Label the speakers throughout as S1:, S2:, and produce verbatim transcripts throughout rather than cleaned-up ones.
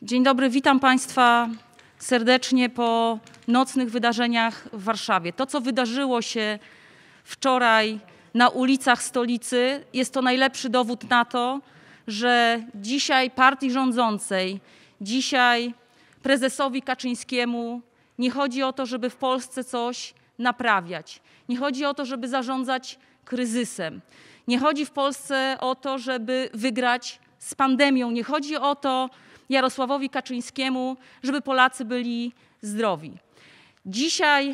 S1: Dzień dobry, witam Państwa serdecznie po nocnych wydarzeniach w Warszawie. To, co wydarzyło się wczoraj na ulicach stolicy, jest to najlepszy dowód na to, że dzisiaj partii rządzącej, dzisiaj prezesowi Kaczyńskiemu nie chodzi o to, żeby w Polsce coś naprawiać. Nie chodzi o to, żeby zarządzać kryzysem. Nie chodzi w Polsce o to, żeby wygrać z pandemią. Nie chodzi o to Jarosławowi Kaczyńskiemu, żeby Polacy byli zdrowi. Dzisiaj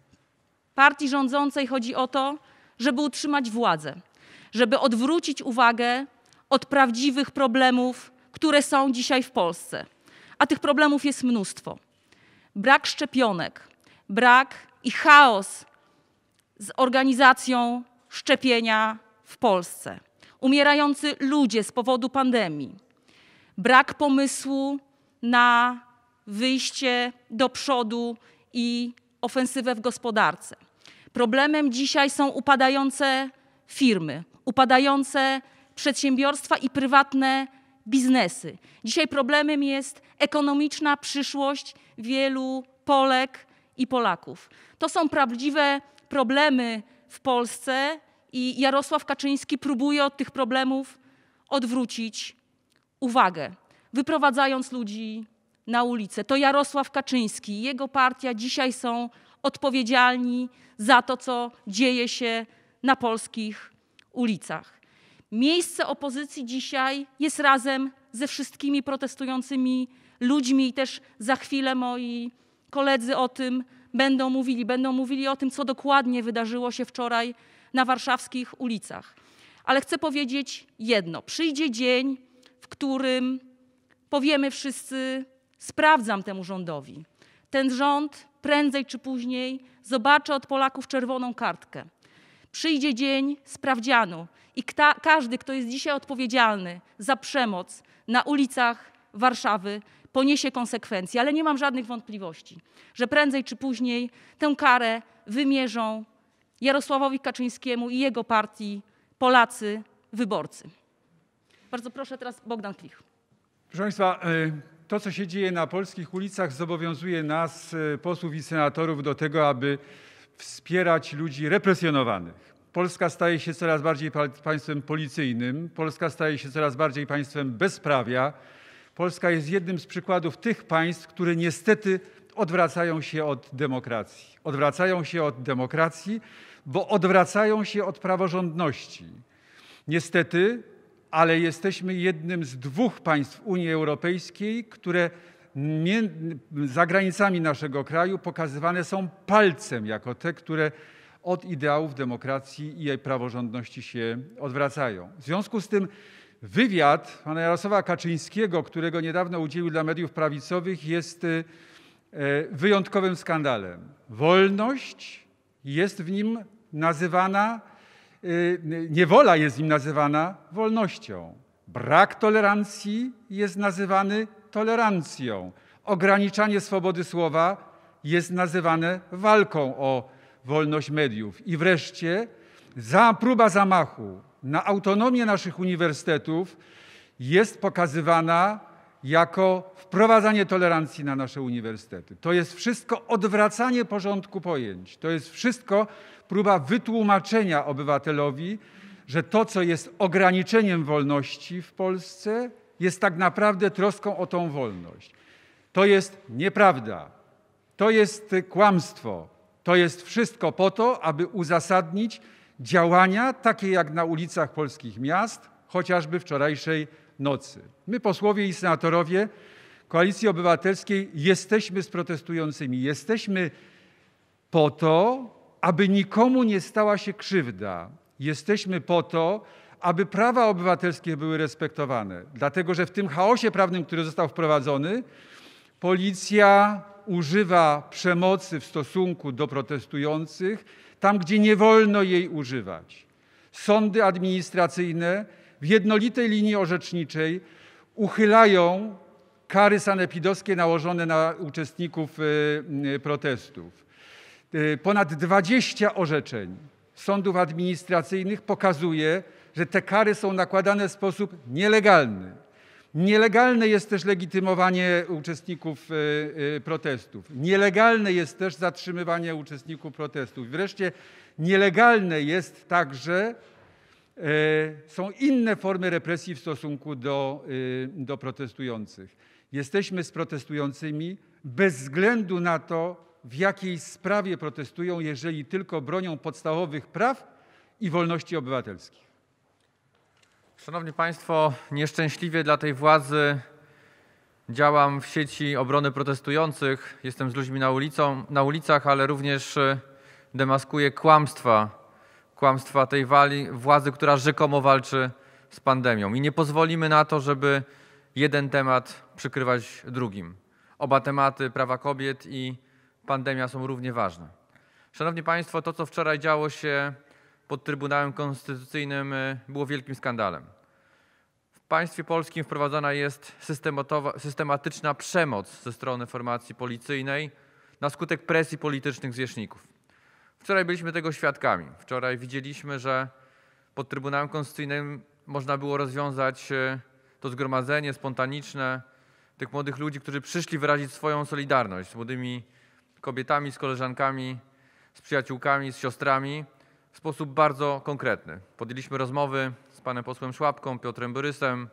S1: partii rządzącej chodzi o to, żeby utrzymać władzę, żeby odwrócić uwagę od prawdziwych problemów, które są dzisiaj w Polsce. A tych problemów jest mnóstwo. Brak szczepionek, brak i chaos z organizacją szczepienia w Polsce. Umierający ludzie z powodu pandemii. Brak pomysłu na wyjście do przodu i ofensywę w gospodarce. Problemem dzisiaj są upadające firmy, upadające przedsiębiorstwa i prywatne biznesy. Dzisiaj problemem jest ekonomiczna przyszłość wielu Polek i Polaków. To są prawdziwe problemy w Polsce i Jarosław Kaczyński próbuje od tych problemów odwrócić uwagę, wyprowadzając ludzi na ulicę. To Jarosław Kaczyński i jego partia dzisiaj są odpowiedzialni za to, co dzieje się na polskich ulicach. Miejsce opozycji dzisiaj jest razem ze wszystkimi protestującymi ludźmi i też za chwilę moi koledzy o tym będą mówili. Będą mówili o tym, co dokładnie wydarzyło się wczoraj na warszawskich ulicach. Ale chcę powiedzieć jedno. Przyjdzie dzień, w którym powiemy wszyscy, sprawdzam temu rządowi. Ten rząd prędzej czy później zobaczy od Polaków czerwoną kartkę. Przyjdzie dzień sprawdzianu i kta, każdy, kto jest dzisiaj odpowiedzialny za przemoc na ulicach Warszawy, poniesie konsekwencje. Ale nie mam żadnych wątpliwości, że prędzej czy później tę karę wymierzą Jarosławowi Kaczyńskiemu i jego partii Polacy, wyborcy. Bardzo proszę teraz Bogdan Klich.
S2: Proszę Państwa, to, co się dzieje na polskich ulicach, zobowiązuje nas, posłów i senatorów, do tego, aby wspierać ludzi represjonowanych. Polska staje się coraz bardziej państwem policyjnym, Polska staje się coraz bardziej państwem bezprawia. Polska jest jednym z przykładów tych państw, które niestety odwracają się od demokracji. Odwracają się od demokracji, bo odwracają się od praworządności. Niestety, ale jesteśmy jednym z dwóch państw Unii Europejskiej, które za granicami naszego kraju pokazywane są palcem jako te, które od ideałów demokracji i praworządności się odwracają. W związku z tym wywiad pana Jarosława Kaczyńskiego, którego niedawno udzielił dla mediów prawicowych, jest wyjątkowym skandalem. Wolność jest w nim nazywana, niewola jest w nim nazywana wolnością. Brak tolerancji jest nazywany tolerancją. Ograniczanie swobody słowa jest nazywane walką o wolność mediów. I wreszcie za próba zamachu na autonomię naszych uniwersytetów jest pokazywana jako wprowadzanie tolerancji na nasze uniwersytety. To jest wszystko odwracanie porządku pojęć. To jest wszystko próba wytłumaczenia obywatelowi, że to, co jest ograniczeniem wolności w Polsce, jest tak naprawdę troską o tą wolność. To jest nieprawda. To jest kłamstwo. To jest wszystko po to, aby uzasadnić działania takie jak na ulicach polskich miast, chociażby wczorajszej nocy. My, posłowie i senatorowie Koalicji Obywatelskiej, jesteśmy z protestującymi. Jesteśmy po to, aby nikomu nie stała się krzywda. Jesteśmy po to, aby prawa obywatelskie były respektowane. Dlatego, że w tym chaosie prawnym, który został wprowadzony, policja używa przemocy w stosunku do protestujących tam, gdzie nie wolno jej używać. Sądy administracyjne w jednolitej linii orzeczniczej uchylają kary sanepidowskie nałożone na uczestników protestów. Ponad dwadzieścia orzeczeń sądów administracyjnych pokazuje, że te kary są nakładane w sposób nielegalny. Nielegalne jest też legitymowanie uczestników protestów. Nielegalne jest też zatrzymywanie uczestników protestów. Wreszcie nielegalne jest także, są inne formy represji w stosunku do, do protestujących. Jesteśmy z protestującymi bez względu na to, w jakiej sprawie protestują, jeżeli tylko bronią podstawowych praw i wolności obywatelskich.
S3: Szanowni Państwo, nieszczęśliwie dla tej władzy działam w sieci obrony protestujących. Jestem z ludźmi na, ulicą, na ulicach, ale również demaskuję kłamstwa, kłamstwa tej wali, władzy, która rzekomo walczy z pandemią. I nie pozwolimy na to, żeby jeden temat przykrywać drugim. Oba tematy, prawa kobiet i pandemia, są równie ważne. Szanowni Państwo, to, co wczoraj działo się pod Trybunałem Konstytucyjnym, było wielkim skandalem. W państwie polskim wprowadzona jest systematyczna przemoc ze strony formacji policyjnej na skutek presji politycznych zwierzchników. Wczoraj byliśmy tego świadkami. Wczoraj widzieliśmy, że pod Trybunałem Konstytucyjnym można było rozwiązać to zgromadzenie spontaniczne tych młodych ludzi, którzy przyszli wyrazić swoją solidarność z młodymi kobietami, z koleżankami, z przyjaciółkami, z siostrami w sposób bardzo konkretny. Podjęliśmy rozmowy z panem posłem Szłapką, Piotrem Borysem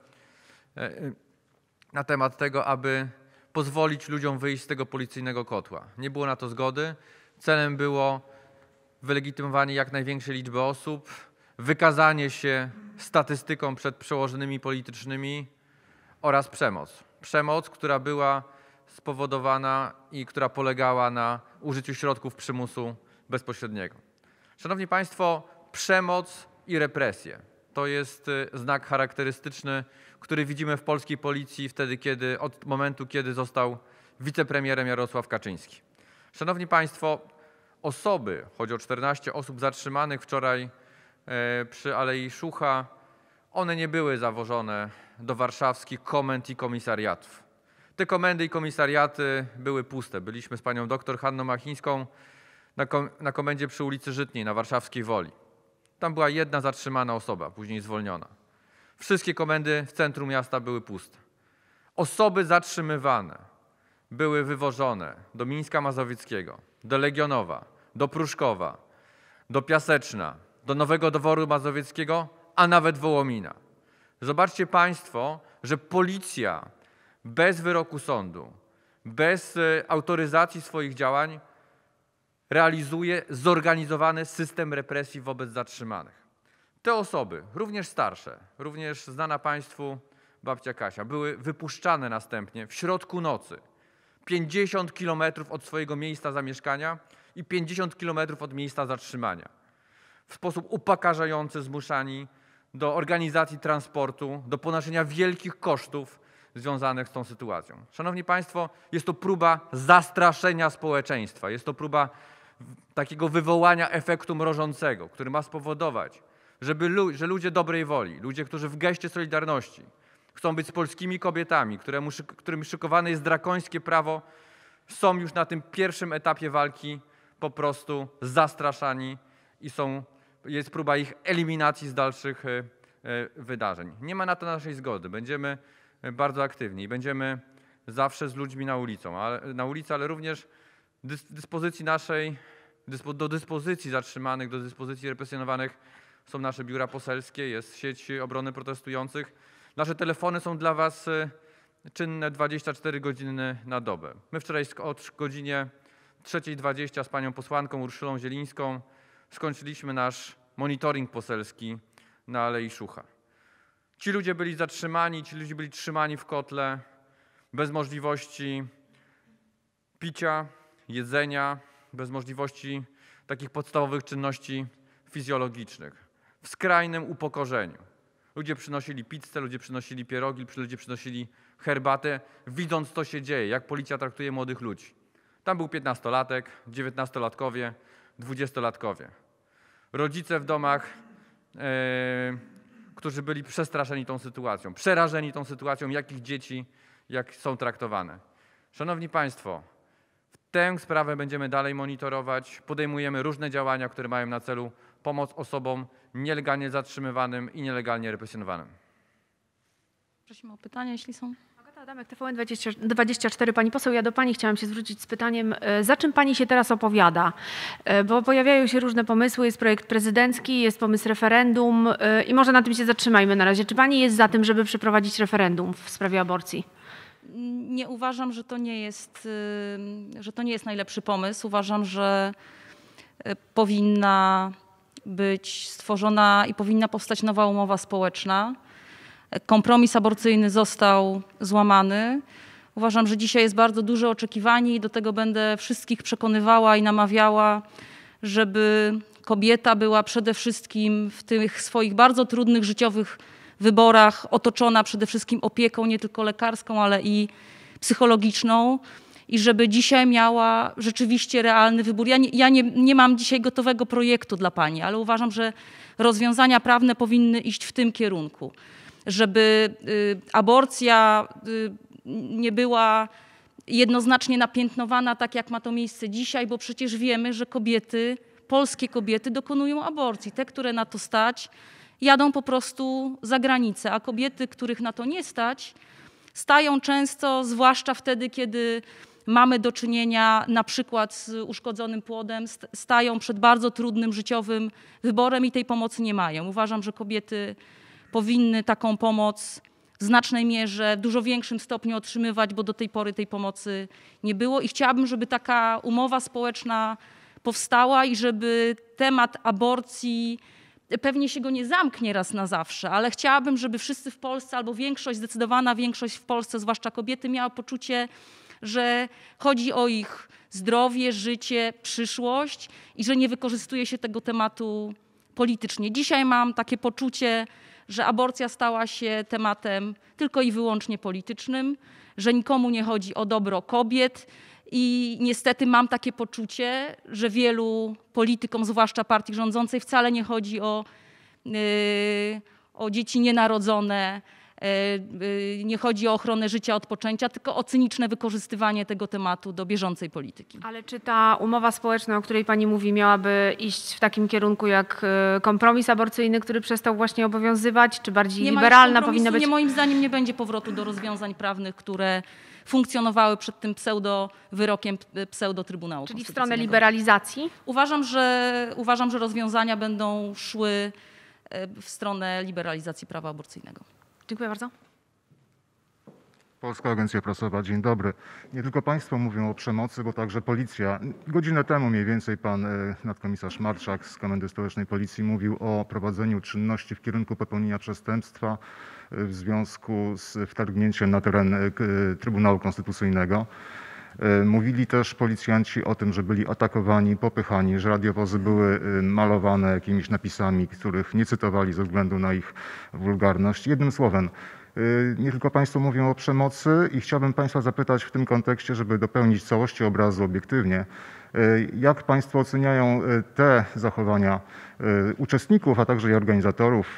S3: na temat tego, aby pozwolić ludziom wyjść z tego policyjnego kotła. Nie było na to zgody. Celem było wylegitymowanie jak największej liczby osób, wykazanie się statystyką przed przełożonymi politycznymi oraz przemoc. Przemoc, która była spowodowana i która polegała na użyciu środków przymusu bezpośredniego. Szanowni Państwo, przemoc i represje to jest znak charakterystyczny, który widzimy w polskiej policji wtedy, kiedy, od momentu, kiedy został wicepremierem Jarosław Kaczyński. Szanowni Państwo, osoby, chodzi o czternaście osób zatrzymanych wczoraj e, przy Alei Szucha, one nie były zawożone do warszawskich komend i komisariatów. Te komendy i komisariaty były puste. Byliśmy z panią doktor Hanną Machińską na, kom na komendzie przy ulicy Żytniej na warszawskiej Woli. Tam była jedna zatrzymana osoba, później zwolniona. Wszystkie komendy w centrum miasta były puste. Osoby zatrzymywane były wywożone do Mińska Mazowieckiego, do Legionowa, do Pruszkowa, do Piaseczna, do Nowego Dworu Mazowieckiego, a nawet Wołomina. Zobaczcie Państwo, że policja bez wyroku sądu, bez autoryzacji swoich działań realizuje zorganizowany system represji wobec zatrzymanych. Te osoby, również starsze, również znana Państwu babcia Kasia, były wypuszczane następnie w środku nocy, pięćdziesiąt kilometrów od swojego miejsca zamieszkania i pięćdziesiąt kilometrów od miejsca zatrzymania. W sposób upokarzający zmuszani do organizacji transportu, do ponoszenia wielkich kosztów związanych z tą sytuacją. Szanowni Państwo, jest to próba zastraszenia społeczeństwa, jest to próba takiego wywołania efektu mrożącego, który ma spowodować, żeby lu że ludzie dobrej woli, ludzie, którzy w geście solidarności chcą być z polskimi kobietami, któremu, którym szykowane jest drakońskie prawo, są już na tym pierwszym etapie walki po prostu zastraszani i są, jest próba ich eliminacji z dalszych y, y, wydarzeń. Nie ma na to naszej zgody. Będziemy bardzo aktywni i będziemy zawsze z ludźmi na, ulicą, ale, na ulicy, ale również dys, dyspozycji naszej, dyspo, do dyspozycji zatrzymanych, do dyspozycji represjonowanych są nasze biura poselskie, jest sieć obrony protestujących. Nasze telefony są dla Was czynne dwadzieścia cztery godziny na dobę. My wczoraj o godzinie trzeciej dwadzieścia z panią posłanką Urszulą Zielińską skończyliśmy nasz monitoring poselski na Alei Szucha. Ci ludzie byli zatrzymani, ci ludzie byli trzymani w kotle, bez możliwości picia, jedzenia, bez możliwości takich podstawowych czynności fizjologicznych, w skrajnym upokorzeniu. Ludzie przynosili pizzę, ludzie przynosili pierogi, ludzie przynosili herbatę, widząc, co się dzieje, jak policja traktuje młodych ludzi. Tam był piętnastolatek, dziewiętnastolatkowie, dwudziestolatkowie. Rodzice w domach, yy, którzy byli przestraszeni tą sytuacją, przerażeni tą sytuacją, jak ich dzieci jak są traktowane. Szanowni Państwo, tę sprawę będziemy dalej monitorować. Podejmujemy różne działania, które mają na celu pomoc osobom nielegalnie zatrzymywanym i nielegalnie represjonowanym.
S1: Prosimy o pytania, jeśli są.
S4: Agata Adamek, T V N dwadzieścia cztery. Pani poseł, ja do Pani chciałam się zwrócić z pytaniem, za czym Pani się teraz opowiada? Bo pojawiają się różne pomysły, jest projekt prezydencki, jest pomysł referendum i może na tym się zatrzymajmy na razie. Czy Pani jest za tym, żeby przeprowadzić referendum w sprawie aborcji?
S1: Nie uważam, że to nie jest, że to nie jest najlepszy pomysł. Uważam, że powinna być stworzona i powinna powstać nowa umowa społeczna. Kompromis aborcyjny został złamany. Uważam, że dzisiaj jest bardzo duże oczekiwanie i do tego będę wszystkich przekonywała i namawiała, żeby kobieta była przede wszystkim w tych swoich bardzo trudnych życiowych wyborach otoczona przede wszystkim opieką, nie tylko lekarską, ale i psychologiczną i żeby dzisiaj miała rzeczywiście realny wybór. Ja nie, ja nie, nie mam dzisiaj gotowego projektu dla Pani, ale uważam, że rozwiązania prawne powinny iść w tym kierunku, żeby y, aborcja y, nie była jednoznacznie napiętnowana tak, jak ma to miejsce dzisiaj, bo przecież wiemy, że kobiety, polskie kobiety dokonują aborcji. Te, które na to stać, jadą po prostu za granicę, a kobiety, których na to nie stać, stają często, zwłaszcza wtedy, kiedy mamy do czynienia na przykład z uszkodzonym płodem, stają przed bardzo trudnym życiowym wyborem i tej pomocy nie mają. Uważam, że kobiety powinny taką pomoc w znacznej mierze, w dużo większym stopniu otrzymywać, bo do tej pory tej pomocy nie było i chciałabym, żeby taka umowa społeczna powstała i żeby temat aborcji, pewnie się go nie zamknie raz na zawsze, ale chciałabym, żeby wszyscy w Polsce albo większość, zdecydowana większość w Polsce, zwłaszcza kobiety, miała poczucie, że chodzi o ich zdrowie, życie, przyszłość i że nie wykorzystuje się tego tematu politycznie. Dzisiaj mam takie poczucie, że aborcja stała się tematem tylko i wyłącznie politycznym, że nikomu nie chodzi o dobro kobiet i niestety mam takie poczucie, że wielu politykom, zwłaszcza partii rządzącej, wcale nie chodzi o, yy, o dzieci nienarodzone, yy, nie chodzi o ochronę życia od poczęcia, tylko o cyniczne wykorzystywanie tego tematu do bieżącej polityki.
S4: Ale czy ta umowa społeczna, o której Pani mówi, miałaby iść w takim kierunku jak kompromis aborcyjny, który przestał właśnie obowiązywać, czy bardziej
S1: nie
S4: liberalna powinna być?
S1: Nie, moim zdaniem nie będzie powrotu do rozwiązań prawnych, które funkcjonowały przed tym pseudo-wyrokiem pseudo-Trybunału
S4: Czyli w
S1: Konstytucyjnego.
S4: stronę liberalizacji?
S1: Uważam, że, uważam, że rozwiązania będą szły w stronę liberalizacji prawa aborcyjnego.
S4: Dziękuję bardzo.
S5: Polska Agencja Prasowa, dzień dobry. Nie tylko Państwo mówią o przemocy, bo także policja. Godzinę temu mniej więcej pan nadkomisarz Marczak z Komendy Stołecznej Policji mówił o prowadzeniu czynności w kierunku popełnienia przestępstwa w związku z wtargnięciem na teren Trybunału Konstytucyjnego. Mówili też policjanci o tym, że byli atakowani, popychani, że radiowozy były malowane jakimiś napisami, których nie cytowali ze względu na ich wulgarność. Jednym słowem, nie tylko Państwo mówią o przemocy i chciałbym Państwa zapytać w tym kontekście, żeby dopełnić całości obrazu obiektywnie, jak Państwo oceniają te zachowania uczestników, a także i organizatorów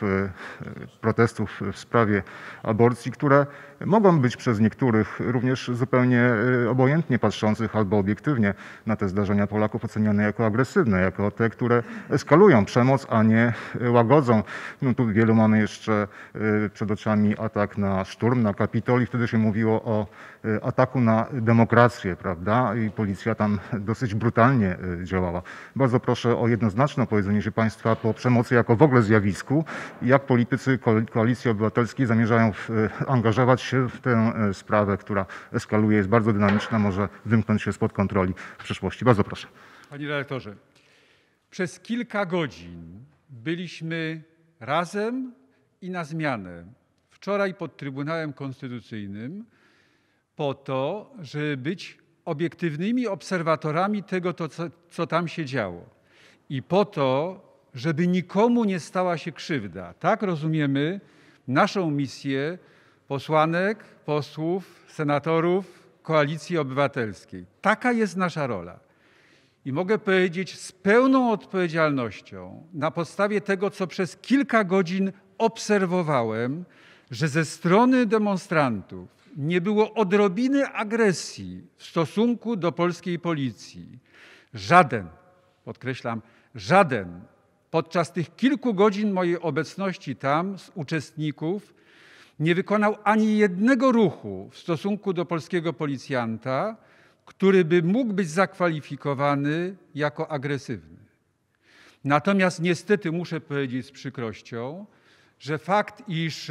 S5: protestów w sprawie aborcji, które mogą być przez niektórych również zupełnie obojętnie patrzących albo obiektywnie na te zdarzenia Polaków oceniane jako agresywne, jako te, które eskalują przemoc, a nie łagodzą. No tu wielu mamy jeszcze przed oczami atak na szturm, na Kapitol, wtedy się mówiło o ataku na demokrację, prawda? I policja tam dosyć brutalnie działała. Bardzo proszę o jednoznaczne opowiedzenie się Państwa po przemocy jako w ogóle zjawisku i jak politycy Koalicji Obywatelskiej zamierzają angażować się w tę sprawę, która eskaluje, jest bardzo dynamiczna, może wymknąć się spod kontroli w przyszłości. Bardzo proszę.
S2: Panie redaktorze, przez kilka godzin byliśmy razem i na zmianę. Wczoraj pod Trybunałem Konstytucyjnym po to, żeby być obiektywnymi obserwatorami tego, to, co, co tam się działo. I po to, żeby nikomu nie stała się krzywda. Tak rozumiemy naszą misję posłanek, posłów, senatorów Koalicji Obywatelskiej. Taka jest nasza rola. I mogę powiedzieć z pełną odpowiedzialnością, na podstawie tego, co przez kilka godzin obserwowałem, że ze strony demonstrantów nie było odrobiny agresji w stosunku do polskiej policji. Żaden, podkreślam, żaden podczas tych kilku godzin mojej obecności tam z uczestników nie wykonał ani jednego ruchu w stosunku do polskiego policjanta, który by mógł być zakwalifikowany jako agresywny. Natomiast niestety muszę powiedzieć z przykrością, że fakt, iż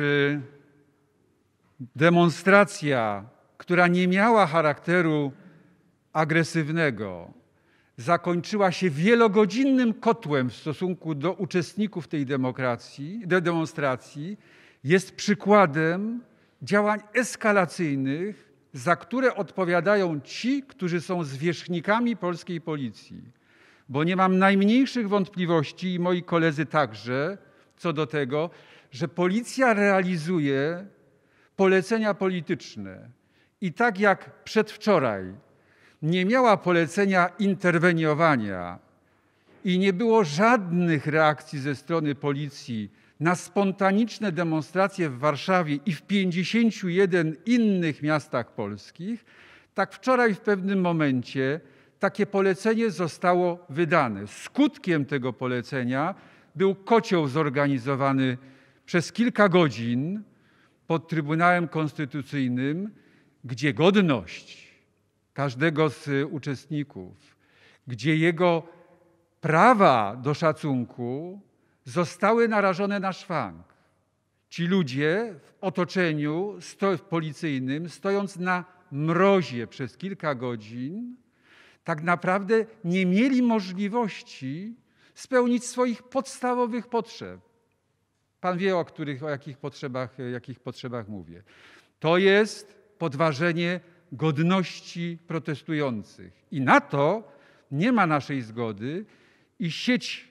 S2: demonstracja, która nie miała charakteru agresywnego, zakończyła się wielogodzinnym kotłem w stosunku do uczestników tej demokracji, do demonstracji, jest przykładem działań eskalacyjnych, za które odpowiadają ci, którzy są zwierzchnikami polskiej policji. Bo nie mam najmniejszych wątpliwości i moi koledzy także co do tego, że policja realizuje polecenia polityczne. I tak jak przedwczoraj nie miała polecenia interweniowania i nie było żadnych reakcji ze strony policji na spontaniczne demonstracje w Warszawie i w pięćdziesięciu jeden innych miastach polskich, tak wczoraj w pewnym momencie takie polecenie zostało wydane. Skutkiem tego polecenia był kocioł zorganizowany przez kilka godzin pod Trybunałem Konstytucyjnym, gdzie godność każdego z uczestników, gdzie jego prawa do szacunku zostały narażone na szwank. Ci ludzie w otoczeniu sto- policyjnym, stojąc na mrozie przez kilka godzin, tak naprawdę nie mieli możliwości spełnić swoich podstawowych potrzeb. Pan wie, o których, o jakich potrzebach, jakich potrzebach mówię. To jest podważenie godności protestujących. I na to nie ma naszej zgody i sieć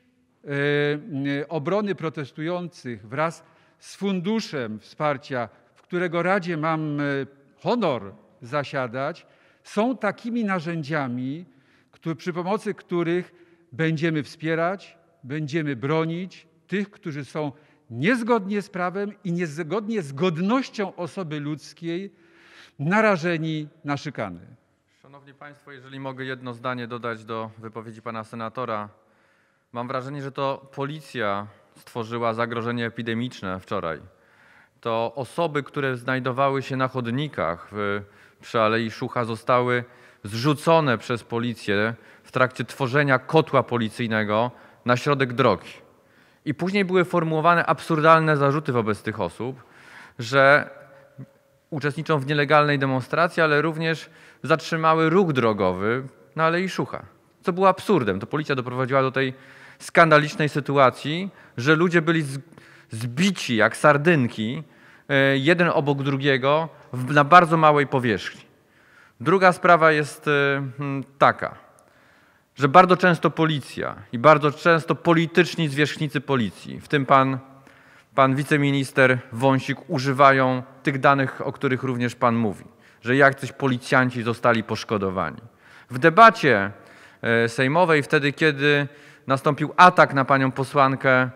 S2: e, obrony protestujących wraz z funduszem wsparcia, w którego radzie mam honor zasiadać, są takimi narzędziami, które, przy pomocy których będziemy wspierać, będziemy bronić tych, którzy są niezgodnie z prawem i niezgodnie z godnością osoby ludzkiej narażeni na szykany.
S3: Szanowni Państwo, jeżeli mogę jedno zdanie dodać do wypowiedzi pana senatora. Mam wrażenie, że to policja stworzyła zagrożenie epidemiczne wczoraj. To osoby, które znajdowały się na chodnikach w, przy Alei Szucha, zostały zrzucone przez policję w trakcie tworzenia kotła policyjnego na środek drogi. I później były formułowane absurdalne zarzuty wobec tych osób, że uczestniczą w nielegalnej demonstracji, ale również zatrzymały ruch drogowy na Alei Szucha. Co było absurdem. To policja doprowadziła do tej skandalicznej sytuacji, że ludzie byli zbici jak sardynki, jeden obok drugiego, na bardzo małej powierzchni. Druga sprawa jest taka, że bardzo często policja i bardzo często polityczni zwierzchnicy policji, w tym pan, pan wiceminister Wąsik, używają tych danych, o których również pan mówi, że jacyś policjanci zostali poszkodowani. W debacie sejmowej, wtedy kiedy nastąpił atak na panią posłankę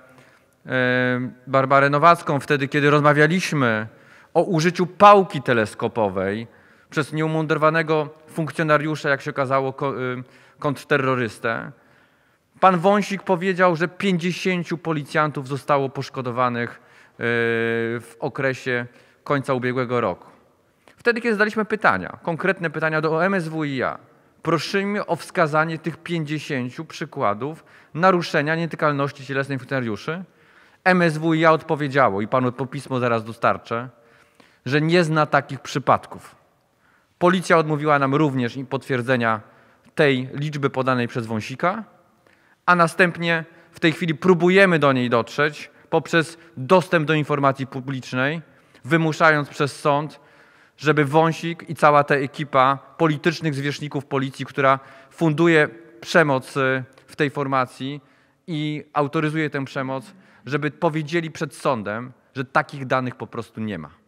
S3: Barbarę Nowacką, wtedy kiedy rozmawialiśmy o użyciu pałki teleskopowej przez nieumundurowanego funkcjonariusza, jak się okazało, kontrterrorystę, pan Wąsik powiedział, że pięćdziesięciu policjantów zostało poszkodowanych w okresie końca ubiegłego roku. Wtedy, kiedy zadaliśmy pytania, konkretne pytania do M S W i A, prosimy o wskazanie tych pięćdziesięciu przykładów naruszenia nietykalności cielesnej funkcjonariuszy. M S W i A odpowiedziało, i panu to pismo zaraz dostarczę, że nie zna takich przypadków. Policja odmówiła nam również i potwierdzenia tej liczby podanej przez Wąsika, a następnie w tej chwili próbujemy do niej dotrzeć poprzez dostęp do informacji publicznej, wymuszając przez sąd, żeby Wąsik i cała ta ekipa politycznych zwierzchników policji, która funduje przemoc w tej formacji i autoryzuje tę przemoc, żeby powiedzieli przed sądem, że takich danych po prostu nie ma.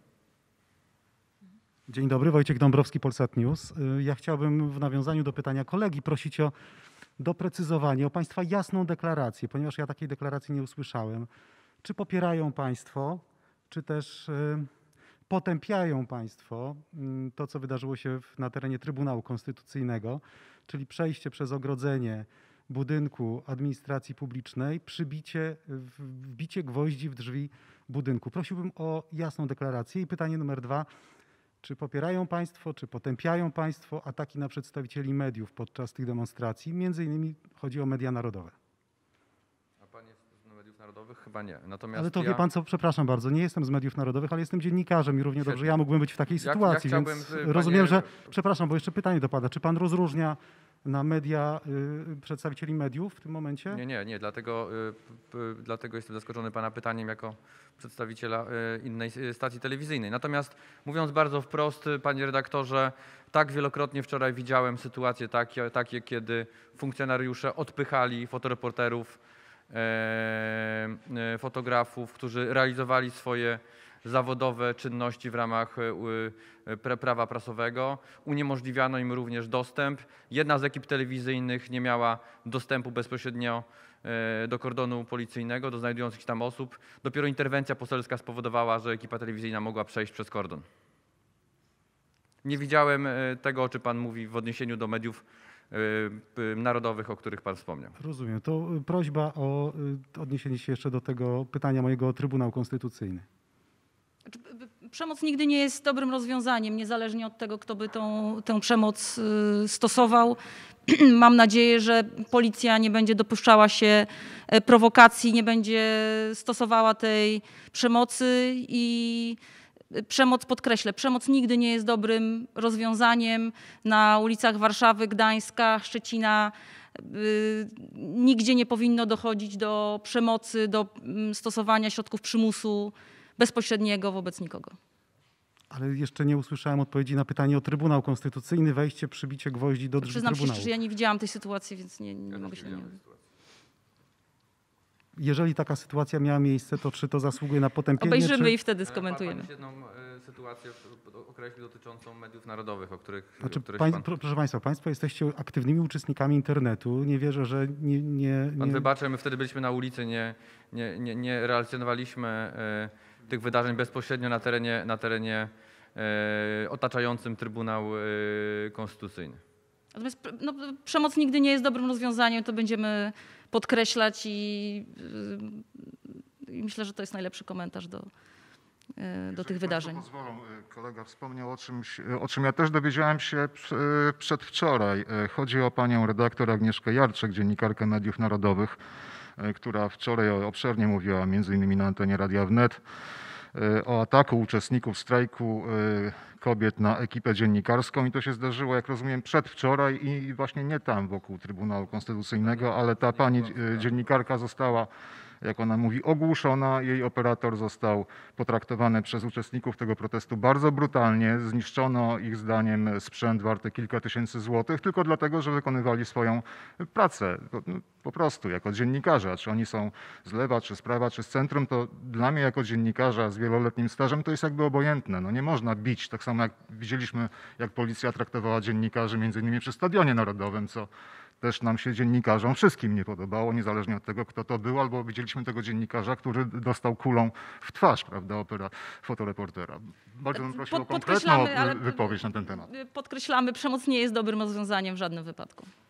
S6: Dzień dobry, Wojciech Dąbrowski, Polsat News. Ja chciałbym w nawiązaniu do pytania kolegi prosić o doprecyzowanie, o państwa jasną deklarację, ponieważ ja takiej deklaracji nie usłyszałem. Czy popierają państwo, czy też potępiają państwo to, co wydarzyło się na terenie Trybunału Konstytucyjnego, czyli przejście przez ogrodzenie budynku administracji publicznej, przybicie, wbicie gwoździ w drzwi budynku. Prosiłbym o jasną deklarację. I pytanie numer dwa. Czy popierają państwo, czy potępiają państwo ataki na przedstawicieli mediów podczas tych demonstracji? Między innymi chodzi o media narodowe.
S3: A pan jest z mediów narodowych? Chyba nie. Natomiast
S6: Ale to
S3: ja...
S6: wie pan co, przepraszam bardzo, nie jestem z mediów narodowych, ale jestem dziennikarzem i równie
S3: Świetnie.
S6: dobrze ja mógłbym być w takiej
S3: Ja- ja
S6: sytuacji,
S3: chciałbym,
S6: więc
S3: panie-
S6: rozumiem, że, przepraszam, bo jeszcze pytanie dopada, czy pan rozróżnia na media y, przedstawicieli mediów w tym momencie?
S3: Nie, nie, nie. Dlatego, y, p- dlatego jestem zaskoczony pana pytaniem jako przedstawiciela y, innej y, stacji telewizyjnej. Natomiast mówiąc bardzo wprost, y, panie redaktorze, tak wielokrotnie wczoraj widziałem sytuacje takie, takie kiedy funkcjonariusze odpychali fotoreporterów, e, e, fotografów, którzy realizowali swoje zawodowe czynności w ramach y, y, pra- prawa prasowego. Uniemożliwiano im również dostęp. Jedna z ekip telewizyjnych nie miała dostępu bezpośrednio e, do kordonu policyjnego, do znajdujących się tam osób. Dopiero interwencja poselska spowodowała, że ekipa telewizyjna mogła przejść przez kordon. Nie widziałem e, tego, o czym pan mówi w odniesieniu do mediów e, p- narodowych, o których pan wspomniał.
S6: Rozumiem. To y, prośba o y, odniesienie się jeszcze do tego pytania mojego o Trybunał Konstytucyjny.
S1: Znaczy, p- p- Przemoc nigdy nie jest dobrym rozwiązaniem, niezależnie od tego, kto by tą, tę przemoc y, stosował. Mam nadzieję, że policja nie będzie dopuszczała się e, prowokacji, nie będzie stosowała tej przemocy i y, przemoc, podkreślę, przemoc nigdy nie jest dobrym rozwiązaniem. Na ulicach Warszawy, Gdańska, Szczecina y, nigdzie nie powinno dochodzić do przemocy, do mm, stosowania środków przymusu bezpośredniego wobec nikogo.
S6: Ale jeszcze nie usłyszałem odpowiedzi na pytanie o Trybunał Konstytucyjny, wejście, przybicie gwoździ do drzwi
S1: Przyznam się
S6: Trybunału.
S1: szczerze, że ja nie widziałam tej sytuacji, więc nie, nie
S3: Ja
S1: mogę
S3: też
S1: się
S3: nie
S1: na
S3: widziałem
S1: nią.
S3: tej sytuacji.
S6: Jeżeli taka sytuacja miała miejsce, to czy to zasługuje na potępienie?
S1: Obejrzymy
S6: czy...
S1: i wtedy
S3: E, Pan,
S1: skomentujemy.
S3: pan jedną e, sytuację p- p- określił dotyczącą mediów narodowych, o których,
S6: Znaczy,
S3: o których
S6: pań,
S3: pan...
S6: pro- proszę Państwa, Państwo jesteście aktywnymi uczestnikami internetu. Nie wierzę, że nie... nie,
S3: Pan
S6: nie...
S3: wybaczy, my wtedy byliśmy na ulicy, nie, nie, nie, nie relacjonowaliśmy e, tych wydarzeń bezpośrednio na terenie, na terenie e, otaczającym Trybunał e, Konstytucyjny.
S1: Natomiast pr- no, przemoc nigdy nie jest dobrym rozwiązaniem, to będziemy podkreślać i, yy, i myślę, że to jest najlepszy komentarz do, yy, do tych wydarzeń.
S5: Państwo pozwolą, y, kolega wspomniał o czymś, y, o czym ja też dowiedziałem się przy- y, przedwczoraj. Y, Chodzi o panią redaktor Agnieszkę Jarczek, dziennikarkę mediów narodowych, y, która wczoraj obszernie mówiła między innymi na antenie Radia Wnet y, o ataku uczestników strajku y, kobiet na ekipę dziennikarską i to się zdarzyło, jak rozumiem, przedwczoraj i właśnie nie tam wokół Trybunału Konstytucyjnego, ale ta pani y, dziennikarka została, jak ona mówi, ogłuszona. Jej operator został potraktowany przez uczestników tego protestu bardzo brutalnie. Zniszczono ich zdaniem sprzęt warty kilka tysięcy złotych tylko dlatego, że wykonywali swoją pracę. Po, no, po prostu jako dziennikarze. A czy oni są z lewa, czy z prawa, czy z centrum, to dla mnie jako dziennikarza z wieloletnim stażem to jest jakby obojętne. No nie można bić. Tak samo jak widzieliśmy, jak policja traktowała dziennikarzy między innymi przy Stadionie Narodowym, co też nam się dziennikarzom wszystkim nie podobało, niezależnie od tego, kto to był, albo widzieliśmy tego dziennikarza, który dostał kulą w twarz, prawda, opera fotoreportera. Bardzo bym prosił
S1: Pod-
S5: o konkretną
S1: podkreślamy, ale-
S5: wypowiedź na ten temat.
S1: Podkreślamy, przemoc nie jest dobrym rozwiązaniem w żadnym wypadku.